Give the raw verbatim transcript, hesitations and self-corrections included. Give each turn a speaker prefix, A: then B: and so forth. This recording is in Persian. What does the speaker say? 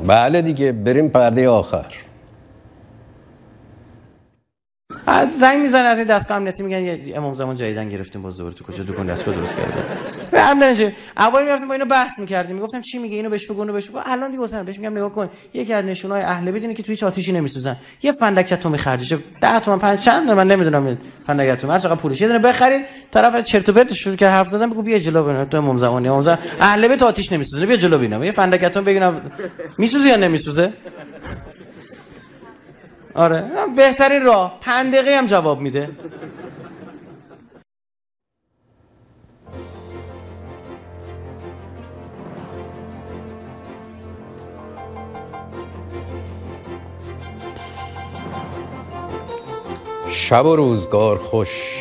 A: بله دیگه، بریم پرده آخر.
B: زنگ میزنه از این دستگاه امنیتی، میگن یه امام زمان جدیدن گرفتیم، باز دوباره تو کجا دکون دستگاه درست کرده. همین اینجا اول میرفتیم با اینو بحث میکردیم، میگفتم چی میگه اینو بهش بگو اونو بهش بگو. الان دیگه اصلا بهش میگم نگاه کن، یکی از نشونهای اهل بیت اینه که توی هیچ آتیشی نمیسوزن. یه فندک تو میخرجشه ده تومن پنج چند من نمیدونم فندکتون هر چقدر پولش، یه دونه بخرید طرف چرت و پرت شروع که حرف زدن، بگو بیا جلو ببین تو امام زمانی امام زمان اهل بیت آتیش نمیسوزه، بیا جلو ببینم یه فندکتون ببینم میسوزه یا نمیسوزه. آره بهترین راه پنج دقیقه هم جواب میده.
A: شب و روزگار خوش.